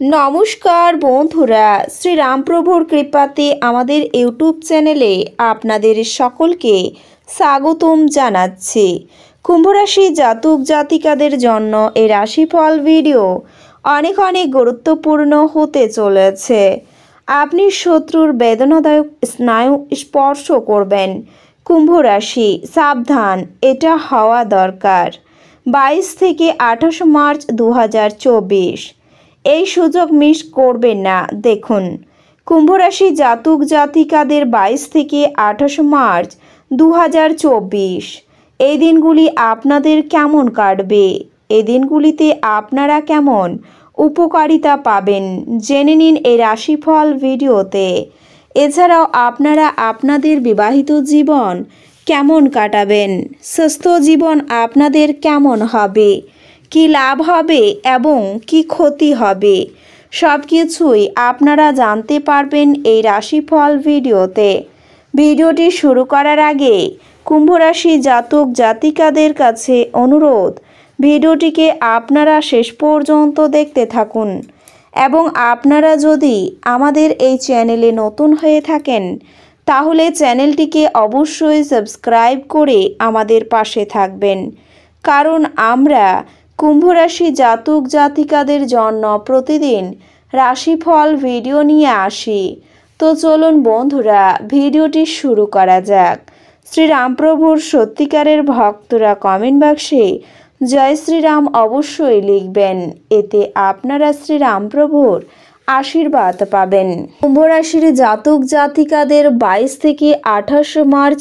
নমস্কার বন্ধুরা, শ্রীরামপ্রভুর কৃপাতে আমাদের ইউটিউব চ্যানেলে আপনাদের সকলকে স্বাগতম জানাচ্ছি। কুম্ভরাশি জাতক জাতিকাদের জন্য এই রাশিফল ভিডিও অনেক গুরুত্বপূর্ণ হতে চলেছে। আপনি শত্রুর বেদনাদায়ক স্নায়ু স্পর্শ করবেন। কুম্ভরাশি সাবধান, এটা হওয়া দরকার। 22 থেকে 28 মার্চ 2024 এই সুযোগ মিস করবেন না। দেখুন, কুম্ভরাশি জাতক জাতিকাদের 22 থেকে 28 মার্চ 2024 এই দিনগুলি আপনাদের কেমন কাটবে, এই দিনগুলিতে আপনারা কেমন উপকারিতা পাবেন জেনে নিন এই রাশিফল ভিডিওতে। এছাড়াও আপনারা আপনাদের বিবাহিত জীবন কেমন কাটাবেন, স্বাস্থ্য জীবন আপনাদের কেমন হবে, কি লাভ হবে এবং কি ক্ষতি হবে, সব কিছুই আপনারা জানতে পারবেন এই রাশিফল ভিডিওতে। ভিডিওটি শুরু করার আগে কুম্ভরাশি জাতক জাতিকাদের কাছে অনুরোধ, ভিডিওটিকে আপনারা শেষ পর্যন্ত দেখতে থাকুন এবং আপনারা যদি আমাদের এই চ্যানেলে নতুন হয়ে থাকেন তাহলে চ্যানেলটিকে অবশ্যই সাবস্ক্রাইব করে আমাদের পাশে থাকবেন, কারণ আমরা কুম্ভরাশি জাতক জাতিকাদের জন্য প্রতিদিন রাশিফল ভিডিও নিয়ে আসি। তো চলুন বন্ধুরা, ভিডিওটি শুরু করা যাক। শ্রীরামপ্রভুর সত্যিকারের ভক্তরা কমেন্ট বাক্সে জয় শ্রীরাম অবশ্যই লিখবেন, এতে আপনারা শ্রীরামপ্রভুর আশীর্বাদ পাবেন। কুম্ভরাশির জাতক জাতিকাদের 22 থেকে 28 মার্চ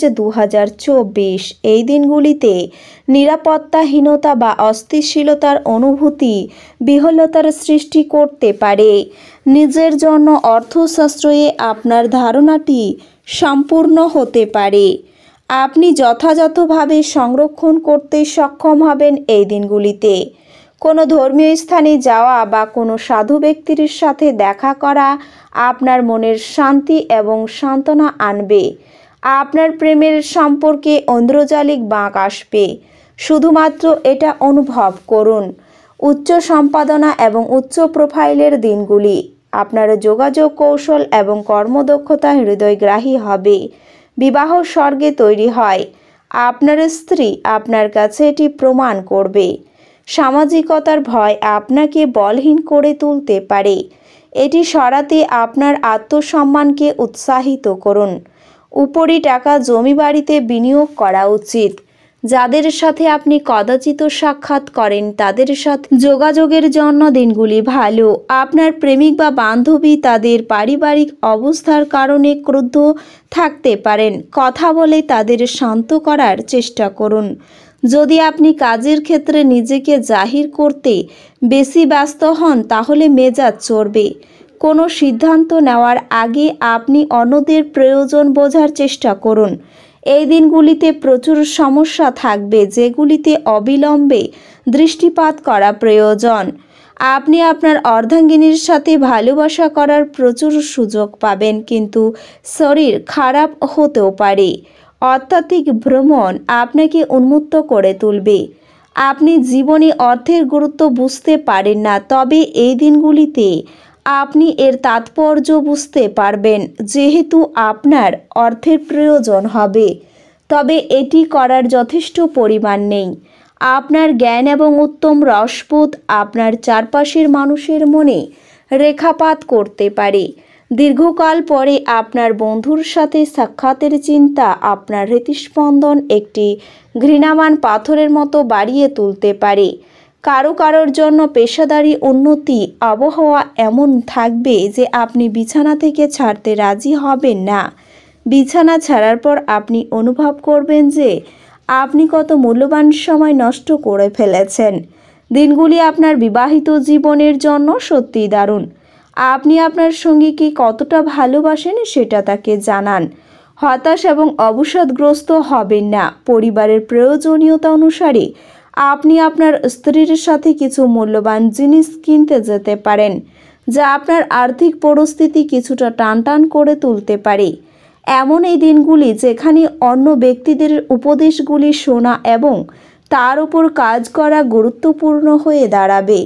2024 এই দিনগুলিতে নিরাপত্তাহীনতা বা অস্থিতিশীলতার অনুভূতি বিহ্বলতার সৃষ্টি করতে পারে। নিজের জন্য অর্থ সাশ্রয়ে আপনার ধারণাটি সম্পূর্ণ হতে পারে। আপনি যথাযথভাবে সংরক্ষণ করতে সক্ষম হবেন এই দিনগুলিতে। কোনো ধর্মীয় স্থানে যাওয়া বা কোনো সাধু ব্যক্তির সাথে দেখা করা আপনার মনের শান্তি এবং সান্ত্বনা আনবে। আপনার প্রেমের সম্পর্কে ঐন্দ্রজালিক বাঁক আসবে, শুধুমাত্র এটা অনুভব করুন। উচ্চ সম্পাদনা এবং উচ্চ প্রোফাইলের দিনগুলি আপনার যোগাযোগ কৌশল এবং কর্মদক্ষতা হৃদয়গ্রাহী হবে। বিবাহ স্বর্গে তৈরি হয়, আপনার স্ত্রী আপনার কাছে এটি প্রমাণ করবে। সামাজিকতার ভয় আপনাকে বলহীন করে তুলতে পারে, এটি সরাতে আপনার আত্মসম্মানকে উৎসাহিত করুন। উপরি টাকা জমি বাড়িতে বিনিয়োগ করা উচিত। যাদের সাথে আপনি কদাচিৎ সাক্ষাৎ করেন তাদের সাথে যোগাযোগের জন্য দিনগুলি ভালো। আপনার প্রেমিক বা বান্ধবী তাদের পারিবারিক অবস্থার কারণে ক্রুদ্ধ থাকতে পারেন, কথা বলে তাদের শান্ত করার চেষ্টা করুন। যদি আপনি কাজের ক্ষেত্রে নিজেকে জাহির করতে বেশি ব্যস্ত হন তাহলে মেজাজ চড়বে। কোনো সিদ্ধান্ত নেওয়ার আগে আপনি অন্যদের প্রয়োজন বোঝার চেষ্টা করুন। এই দিনগুলিতে প্রচুর সমস্যা থাকবে যেগুলিতে অবিলম্বে দৃষ্টিপাত করা প্রয়োজন। আপনি আপনার অর্ধাঙ্গিনীর সাথে ভালোবাসা করার প্রচুর সুযোগ পাবেন, কিন্তু শরীর খারাপ হতেও পারে। অত্যাধিক ভ্রমণ আপনাকে উন্মুক্ত করে তুলবে। আপনি জীবনে অর্থের গুরুত্ব বুঝতে পারেন না, তবে এই দিনগুলিতে আপনি এর তাৎপর্য বুঝতে পারবেন যেহেতু আপনার অর্থের প্রয়োজন হবে, তবে এটি করার যথেষ্ট পরিমাণ নেই। আপনার জ্ঞান এবং উত্তম রসবোধ আপনার চারপাশের মানুষের মনে রেখাপাত করতে পারে। দীর্ঘকাল পরে আপনার বন্ধুর সাথে সাক্ষাতের চিন্তা আপনার হৃৎস্পন্দন একটি ঘৃণামান পাথরের মতো বাড়িয়ে তুলতে পারে। কারোর জন্য পেশাদারি উন্নতি আবহাওয়া এমন থাকবে যে আপনি বিছানা থেকে ছাড়তে রাজি হবেন না। বিছানা ছাড়ার পর আপনি অনুভব করবেন যে আপনি কত মূল্যবান সময় নষ্ট করে ফেলেছেন। দিনগুলি আপনার বিবাহিত জীবনের জন্য সত্যিই দারুণ। আপনি আপনার সঙ্গীকে কতটা ভালোবাসেন সেটা তাকে জানান। হতাশ এবং অবসাদগ্রস্ত হবেন না। পরিবারের প্রয়োজনীয়তা অনুসারে আপনি আপনার স্ত্রীর সাথে কিছু মূল্যবান জিনিস কিনতে যেতে পারেন, যা আপনার আর্থিক পরিস্থিতি কিছুটা টানটান করে তুলতে পারে। এমন এই দিনগুলি যেখানে অন্য ব্যক্তিদের উপদেশগুলি শোনা এবং তার উপর কাজ করা গুরুত্বপূর্ণ হয়ে দাঁড়াবে।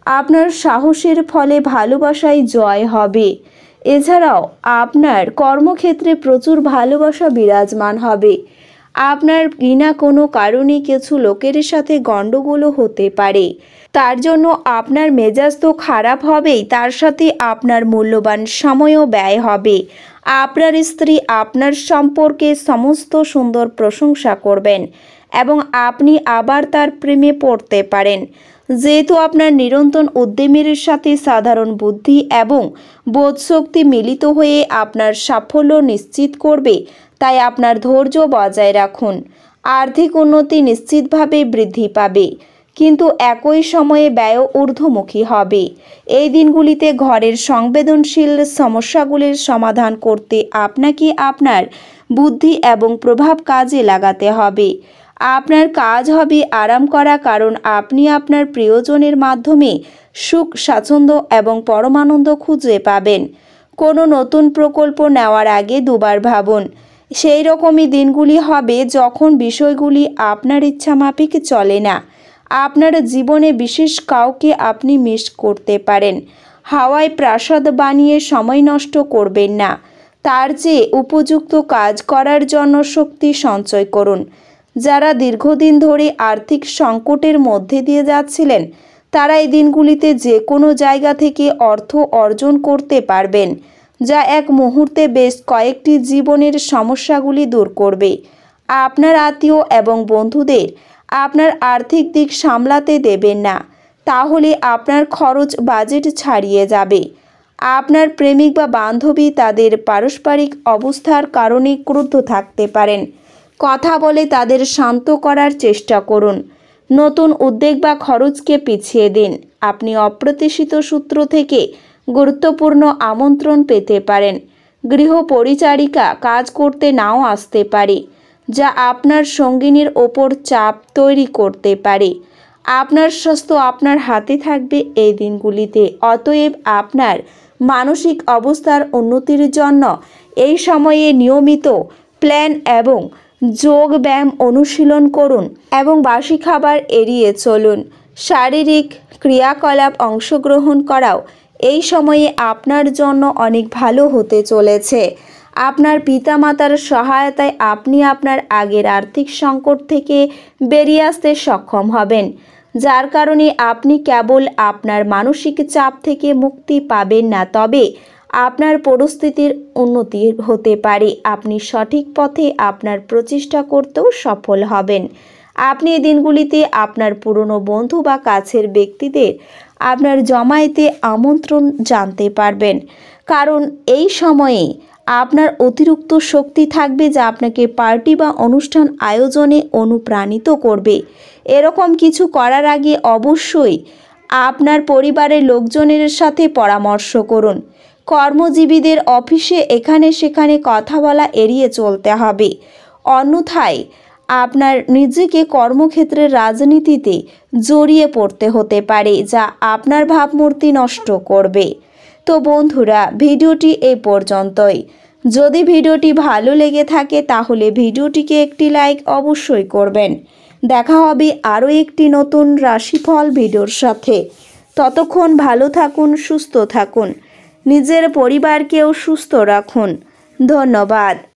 আপনার সাহসের ফলে ভালোবাসায় জয় হবে। এছাড়াও আপনার কর্মক্ষেত্রে প্রচুর ভালোবাসা বিরাজমান হবে। আপনার বিনা কোনো কারণে কিছু লোকের সাথে গণ্ডগোলও হতে পারে, তার জন্য আপনার মেজাজ তো খারাপ হবেই, তার সাথে আপনার মূল্যবান সময়ও ব্যয় হবে। আপনার স্ত্রী আপনার সম্পর্কে সমস্ত সুন্দর প্রশংসা করবেন এবং আপনি আবার তার প্রেমে পড়তে পারেন। যেহেতু আপনার নিরন্তর উদ্যমের সাথে সাধারণ বুদ্ধি এবং বোধশক্তি মিলিত হয়ে আপনার সাফল্য নিশ্চিত করবে, তাই আপনার ধৈর্য বজায় রাখুন। আর্থিক উন্নতি নিশ্চিতভাবে বৃদ্ধি পাবে, কিন্তু একই সময়ে ব্যয় ঊর্ধ্বমুখী হবে। এই দিনগুলিতে ঘরের সংবেদনশীল সমস্যাগুলির সমাধান করতে আপনাকে আপনার বুদ্ধি এবং প্রভাব কাজে লাগাতে হবে। আপনার কাজ হবে আরাম করা, কারণ আপনি আপনার প্রিয়জনের মাধ্যমে সুখ, স্বাচ্ছন্দ্য এবং পরমানন্দ খুঁজে পাবেন। কোনো নতুন প্রকল্প নেওয়ার আগে দুবার ভাবুন। সেই রকমই দিনগুলি হবে যখন বিষয়গুলি আপনার ইচ্ছামাফিক চলে না। আপনার জীবনে বিশেষ কাউকে আপনি মিস করতে পারেন। হাওয়ায় প্রাসাদ বানিয়ে সময় নষ্ট করবেন না, তার চেয়ে উপযুক্ত কাজ করার জন্য শক্তি সঞ্চয় করুন। যারা দীর্ঘদিন ধরে আর্থিক সংকটের মধ্যে দিয়ে যাচ্ছিলেন, তারা এই দিনগুলিতে যে কোনো জায়গা থেকে অর্থ অর্জন করতে পারবেন, যা এক মুহূর্তে বেশ কয়েকটি জীবনের সমস্যাগুলি দূর করবে। আপনার আত্মীয় এবং বন্ধুদের আপনার আর্থিক দিক সামলাতে দেবেন না, তাহলে আপনার খরচ বাজেট ছাড়িয়ে যাবে। আপনার প্রেমিক বা বান্ধবী তাদের পারস্পরিক অবস্থার কারণে ক্রুদ্ধ থাকতে পারেন। কথা বলে তাদের শান্ত করার চেষ্টা করুন। নতুন উদ্যোগ বা খরচকে পিছিয়ে দিন। আপনি অপ্রত্যাশিত সূত্র থেকে গুরুত্বপূর্ণ আমন্ত্রণ পেতে পারেন। গৃহ পরিচারিকা কাজ করতে নাও আসতে পারে, যা আপনার সঙ্গিনীর ওপর চাপ তৈরি করতে পারে। আপনার স্বাস্থ্য আপনার হাতে থাকবে এই দিনগুলিতে, অতএব আপনার মানসিক অবস্থার উন্নতির জন্য এই সময়ে নিয়মিত প্ল্যান এবং যোগ ব্যায়াম অনুশীলন করুন এবং বাসি খাবার এড়িয়ে চলুন। শারীরিক ক্রিয়াকলাপ অংশগ্রহণ করাও এই সময়ে আপনার জন্য অনেক ভালো হতে চলেছে। আপনার পিতামাতার সহায়তায় আপনি আপনার আগের আর্থিক সংকট থেকে বেরিয়ে আসতে সক্ষম হবেন, যার কারণে আপনি কেবল আপনার মানসিক চাপ থেকে মুক্তি পাবেন না, তবে আপনার পরিস্থিতির উন্নতি হতে পারে। আপনি সঠিক পথে আপনার প্রচেষ্টা করতেও সফল হবেন। আপনি এই দিনগুলিতে আপনার পুরনো বন্ধু বা কাছের ব্যক্তিদের আপনার জমায়েতে আমন্ত্রণ জানতে পারবেন, কারণ এই সময়ে আপনার অতিরিক্ত শক্তি থাকবে, যা আপনাকে পার্টি বা অনুষ্ঠান আয়োজনে অনুপ্রাণিত করবে। এরকম কিছু করার আগে অবশ্যই আপনার পরিবারের লোকজনের সাথে পরামর্শ করুন। কর্মজীবীদের অফিসে এখানে সেখানে কথা বলা এড়িয়ে চলতে হবে, অন্যথায় আপনার নিজেকে কর্মক্ষেত্রের রাজনীতিতে জড়িয়ে পড়তে হতে পারে, যা আপনার ভাবমূর্তি নষ্ট করবে। তো বন্ধুরা, ভিডিওটি এই পর্যন্তই। যদি ভিডিওটি ভালো লেগে থাকে তাহলে ভিডিওটিকে একটি লাইক অবশ্যই করবেন। দেখা হবে আরও একটি নতুন রাশিফল ভিডিওর সাথে। ততক্ষণ ভালো থাকুন, সুস্থ থাকুন, নিজের পরিবারকেও সুস্থ রাখুন। ধন্যবাদ।